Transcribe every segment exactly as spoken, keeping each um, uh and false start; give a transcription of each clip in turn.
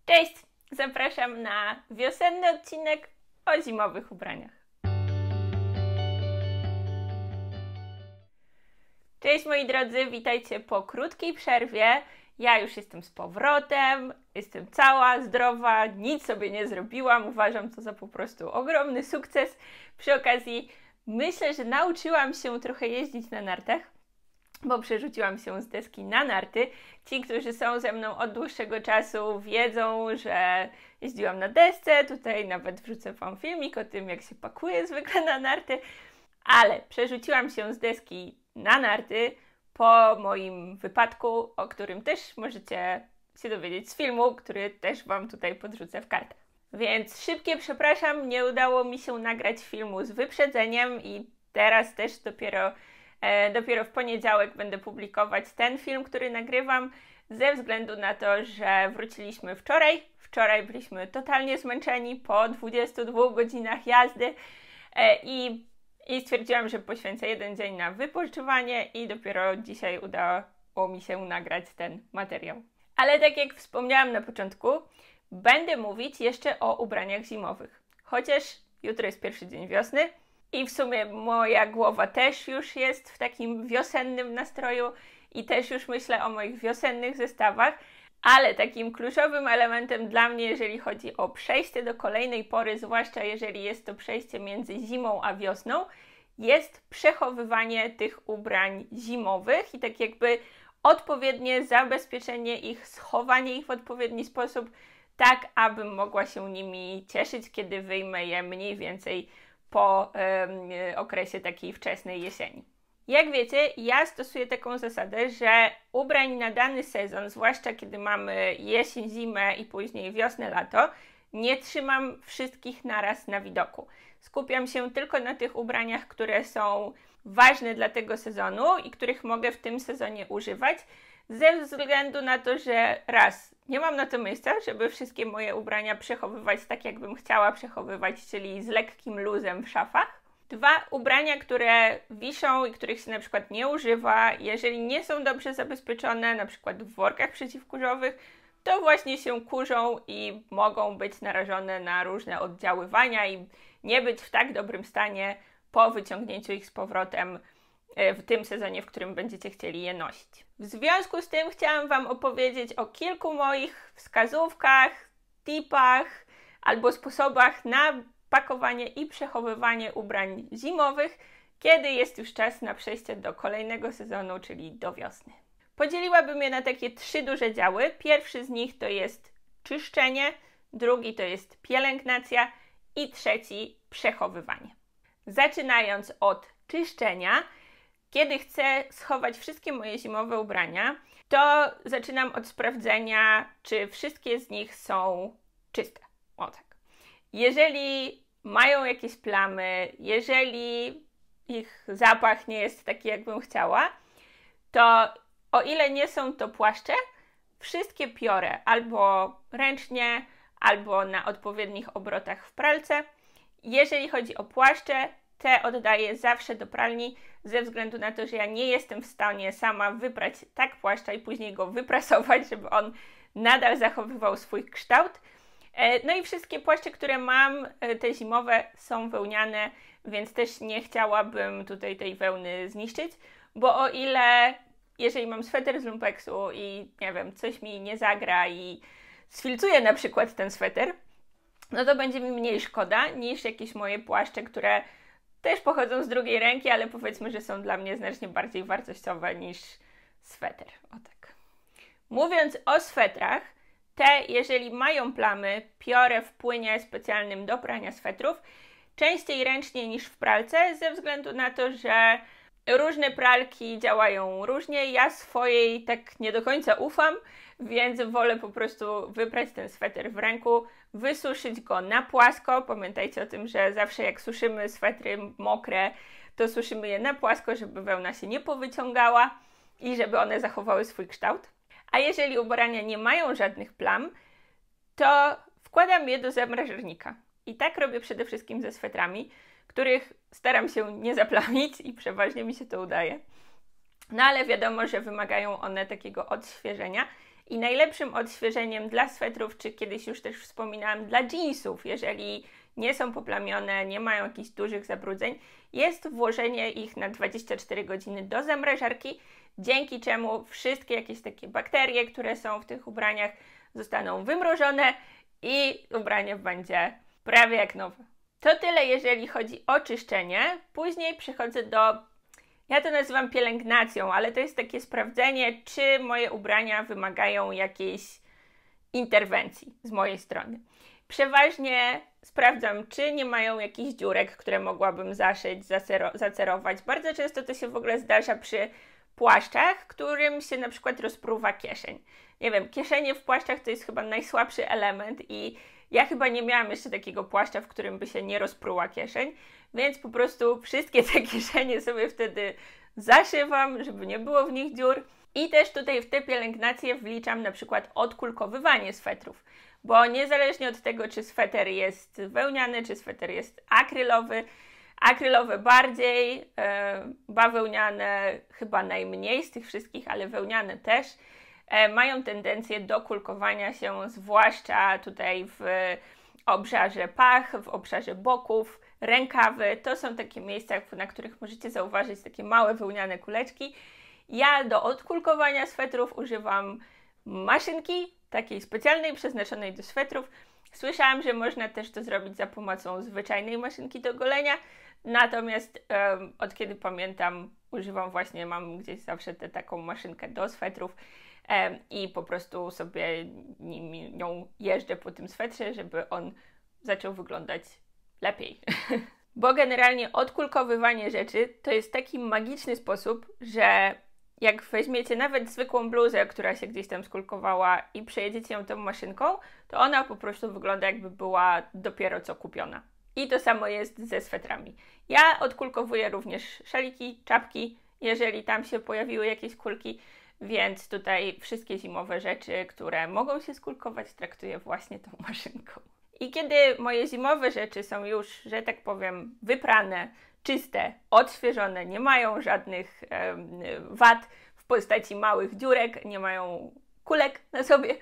Cześć! Zapraszam na wiosenny odcinek o zimowych ubraniach. Cześć moi drodzy, witajcie po krótkiej przerwie. Ja już jestem z powrotem, jestem cała, zdrowa, nic sobie nie zrobiłam. Uważam to za po prostu ogromny sukces. Przy okazji myślę, że nauczyłam się trochę jeździć na nartach, bo przerzuciłam się z deski na narty. Ci, którzy są ze mną od dłuższego czasu, wiedzą, że jeździłam na desce. Tutaj nawet wrzucę wam filmik o tym, jak się pakuje zwykle na narty. Ale przerzuciłam się z deski na narty po moim wypadku, o którym też możecie się dowiedzieć z filmu, który też wam tutaj podrzucę w kartę. Więc szybkie przepraszam, nie udało mi się nagrać filmu z wyprzedzeniem i teraz też dopiero E, dopiero w poniedziałek będę publikować ten film, który nagrywam, ze względu na to, że wróciliśmy wczoraj. Wczoraj byliśmy totalnie zmęczeni po dwudziestu dwóch godzinach jazdy e, i, i stwierdziłam, że poświęcę jeden dzień na wypoczywanie i dopiero dzisiaj udało mi się nagrać ten materiał. Ale tak jak wspomniałam na początku, będę mówić jeszcze o ubraniach zimowych. Chociaż jutro jest pierwszy dzień wiosny, i w sumie moja głowa też już jest w takim wiosennym nastroju i też już myślę o moich wiosennych zestawach, ale takim kluczowym elementem dla mnie, jeżeli chodzi o przejście do kolejnej pory, zwłaszcza jeżeli jest to przejście między zimą a wiosną, jest przechowywanie tych ubrań zimowych i tak jakby odpowiednie zabezpieczenie ich, schowanie ich w odpowiedni sposób, tak abym mogła się nimi cieszyć, kiedy wyjmę je mniej więcej po y, okresie takiej wczesnej jesieni. Jak wiecie, ja stosuję taką zasadę, że ubrań na dany sezon, zwłaszcza kiedy mamy jesień, zimę i później wiosnę, lato, nie trzymam wszystkich naraz na widoku. Skupiam się tylko na tych ubraniach, które są ważne dla tego sezonu i których mogę w tym sezonie używać, ze względu na to, że raz, nie mam na to miejsca, żeby wszystkie moje ubrania przechowywać tak, jakbym chciała przechowywać, czyli z lekkim luzem w szafach. Dwa, ubrania, które wiszą i których się na przykład nie używa, jeżeli nie są dobrze zabezpieczone, na przykład w workach przeciwkurzowych, to właśnie się kurzą i mogą być narażone na różne oddziaływania i nie być w tak dobrym stanie po wyciągnięciu ich z powrotem w tym sezonie, w którym będziecie chcieli je nosić. W związku z tym chciałam wam opowiedzieć o kilku moich wskazówkach, tipach albo sposobach na pakowanie i przechowywanie ubrań zimowych, kiedy jest już czas na przejście do kolejnego sezonu, czyli do wiosny. Podzieliłabym je na takie trzy duże działy. Pierwszy z nich to jest czyszczenie, drugi to jest pielęgnacja i trzeci przechowywanie. Zaczynając od czyszczenia, kiedy chcę schować wszystkie moje zimowe ubrania, to zaczynam od sprawdzenia, czy wszystkie z nich są czyste. O tak. Jeżeli mają jakieś plamy, jeżeli ich zapach nie jest taki, jakbym chciała, to o ile nie są to płaszcze, wszystkie piorę albo ręcznie, albo na odpowiednich obrotach w pralce. Jeżeli chodzi o płaszcze, te oddaję zawsze do pralni, ze względu na to, że ja nie jestem w stanie sama wyprać tak płaszcza i później go wyprasować, żeby on nadal zachowywał swój kształt. No i wszystkie płaszcze, które mam, te zimowe, są wełniane, więc też nie chciałabym tutaj tej wełny zniszczyć, bo o ile, jeżeli mam sweter z lumpeksu i nie wiem, coś mi nie zagra i sfilcuję na przykład ten sweter, no to będzie mi mniej szkoda niż jakieś moje płaszcze, które też pochodzą z drugiej ręki, ale powiedzmy, że są dla mnie znacznie bardziej wartościowe niż sweter. O tak. Mówiąc o swetrach, te, jeżeli mają plamy, piorę w płynie specjalnym do prania swetrów, częściej ręcznie niż w pralce, ze względu na to, że różne pralki działają różnie. Ja swojej tak nie do końca ufam, więc wolę po prostu wyprać ten sweter w ręku, wysuszyć go na płasko. Pamiętajcie o tym, że zawsze jak suszymy swetry mokre, to suszymy je na płasko, żeby wełna się nie powyciągała i żeby one zachowały swój kształt. A jeżeli ubrania nie mają żadnych plam, to wkładam je do zamrażarnika. I tak robię przede wszystkim ze swetrami, których staram się nie zaplamić i przeważnie mi się to udaje. No ale wiadomo, że wymagają one takiego odświeżenia I najlepszym odświeżeniem dla swetrów, czy kiedyś już też wspominałam, dla jeansów, jeżeli nie są poplamione, nie mają jakichś dużych zabrudzeń, jest włożenie ich na dwadzieścia cztery godziny do zamrażarki, dzięki czemu wszystkie jakieś takie bakterie, które są w tych ubraniach, zostaną wymrożone i ubranie będzie prawie jak nowe. To tyle, jeżeli chodzi o czyszczenie. Później przechodzę do, ja to nazywam pielęgnacją, ale to jest takie sprawdzenie, czy moje ubrania wymagają jakiejś interwencji z mojej strony. Przeważnie sprawdzam, czy nie mają jakichś dziurek, które mogłabym zaszyć, zacero- zacerować. Bardzo często to się w ogóle zdarza przy płaszczach, którym się na przykład rozpruwa kieszeń. Nie wiem, kieszenie w płaszczach to jest chyba najsłabszy element i ja chyba nie miałam jeszcze takiego płaszcza, w którym by się nie rozpruła kieszeń, więc po prostu wszystkie te kieszenie sobie wtedy zaszywam, żeby nie było w nich dziur. I też tutaj w te pielęgnacje wliczam na przykład odkulkowywanie swetrów, bo niezależnie od tego, czy sweter jest wełniany, czy sweter jest akrylowy, akrylowe bardziej, e, bawełniane chyba najmniej z tych wszystkich, ale wełniane też, e, mają tendencję do kulkowania się, zwłaszcza tutaj w obszarze pach, w obszarze boków, rękawy. To są takie miejsca, na których możecie zauważyć takie małe wełniane kuleczki. Ja do odkulkowania swetrów używam maszynki, takiej specjalnej, przeznaczonej do swetrów. Słyszałam, że można też to zrobić za pomocą zwyczajnej maszynki do golenia, natomiast um, od kiedy pamiętam, używam właśnie, mam gdzieś zawsze tę taką maszynkę do swetrów um, i po prostu sobie nim, nią jeżdżę po tym swetrze, żeby on zaczął wyglądać lepiej. Bo generalnie odkulkowywanie rzeczy to jest taki magiczny sposób, że jak weźmiecie nawet zwykłą bluzę, która się gdzieś tam skulkowała i przejedziecie ją tą maszynką, to ona po prostu wygląda, jakby była dopiero co kupiona. I to samo jest ze swetrami. Ja odkulkowuję również szaliki, czapki, jeżeli tam się pojawiły jakieś kulki, więc tutaj wszystkie zimowe rzeczy, które mogą się skulkować, traktuję właśnie tą maszynką. I kiedy moje zimowe rzeczy są już, że tak powiem, wyprane, czyste, odświeżone, nie mają żadnych um, wad w postaci małych dziurek, nie mają kulek na sobie,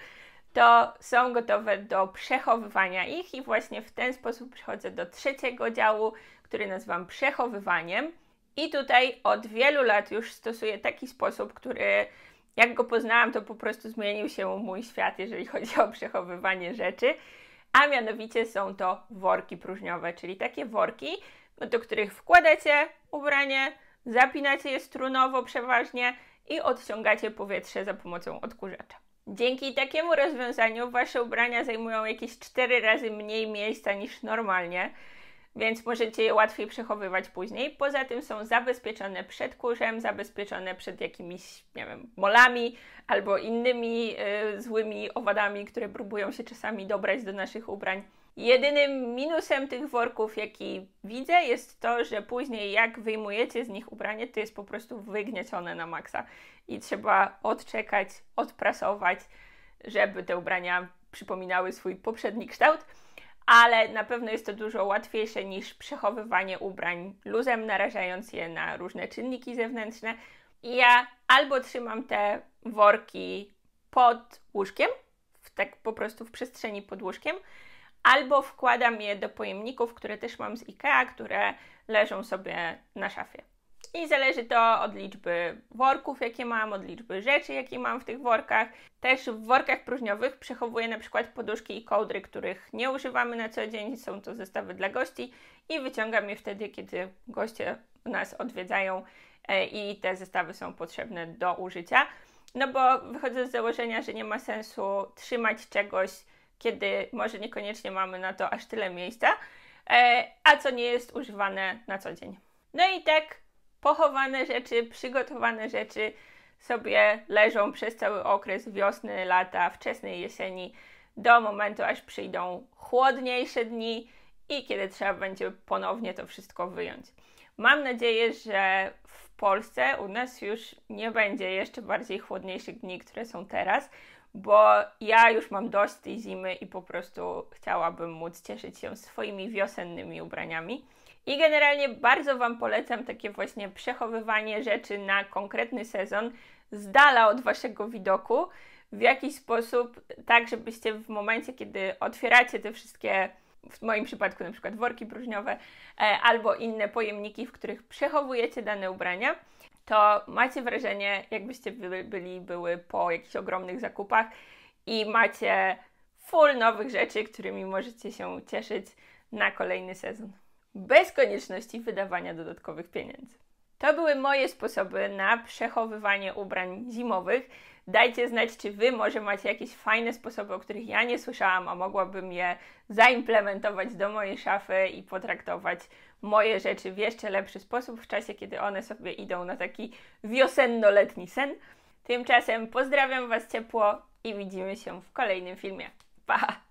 to są gotowe do przechowywania ich i właśnie w ten sposób przechodzę do trzeciego działu, który nazywam przechowywaniem. I tutaj od wielu lat już stosuję taki sposób, który jak go poznałam, to po prostu zmienił się mój świat, jeżeli chodzi o przechowywanie rzeczy, a mianowicie są to worki próżniowe, czyli takie worki, do których wkładacie ubranie, zapinacie je strunowo przeważnie i odciągacie powietrze za pomocą odkurzacza. Dzięki takiemu rozwiązaniu wasze ubrania zajmują jakieś cztery razy mniej miejsca niż normalnie, więc możecie je łatwiej przechowywać później. Poza tym są zabezpieczone przed kurzem, zabezpieczone przed jakimiś, nie wiem, molami albo innymi y, złymi owadami, które próbują się czasami dobrać do naszych ubrań. Jedynym minusem tych worków, jaki widzę, jest to, że później jak wyjmujecie z nich ubranie, to jest po prostu wygniecione na maksa i trzeba odczekać, odprasować, żeby te ubrania przypominały swój poprzedni kształt, ale na pewno jest to dużo łatwiejsze niż przechowywanie ubrań luzem, narażając je na różne czynniki zewnętrzne. I ja albo trzymam te worki pod łóżkiem, w, tak po prostu w przestrzeni pod łóżkiem, albo wkładam je do pojemników, które też mam z Ikea, które leżą sobie na szafie. I zależy to od liczby worków, jakie mam, od liczby rzeczy, jakie mam w tych workach. Też w workach próżniowych przechowuję na przykład poduszki i kołdry, których nie używamy na co dzień, są to zestawy dla gości i wyciągam je wtedy, kiedy goście nas odwiedzają i te zestawy są potrzebne do użycia. No bo wychodzę z założenia, że nie ma sensu trzymać czegoś, kiedy może niekoniecznie mamy na to aż tyle miejsca, a co nie jest używane na co dzień. No i tak pochowane rzeczy, przygotowane rzeczy sobie leżą przez cały okres wiosny, lata, wczesnej jesieni, do momentu, aż przyjdą chłodniejsze dni i kiedy trzeba będzie ponownie to wszystko wyjąć. Mam nadzieję, że w Polsce u nas już nie będzie jeszcze bardziej chłodniejszych dni, które są teraz, bo ja już mam dość tej zimy i po prostu chciałabym móc cieszyć się swoimi wiosennymi ubraniami. I generalnie bardzo Wam polecam takie właśnie przechowywanie rzeczy na konkretny sezon z dala od Waszego widoku, w jakiś sposób, tak żebyście w momencie, kiedy otwieracie te wszystkie, w moim przypadku na przykład worki próżniowe, e, albo inne pojemniki, w których przechowujecie dane ubrania, to macie wrażenie, jakbyście by, byli, były po jakichś ogromnych zakupach i macie full nowych rzeczy, którymi możecie się cieszyć na kolejny sezon. Bez konieczności wydawania dodatkowych pieniędzy. To były moje sposoby na przechowywanie ubrań zimowych. Dajcie znać, czy Wy może macie jakieś fajne sposoby, o których ja nie słyszałam, a mogłabym je zaimplementować do mojej szafy i potraktować moje rzeczy w jeszcze lepszy sposób w czasie, kiedy one sobie idą na taki wiosenno-letni sen. Tymczasem pozdrawiam Was ciepło i widzimy się w kolejnym filmie. Pa!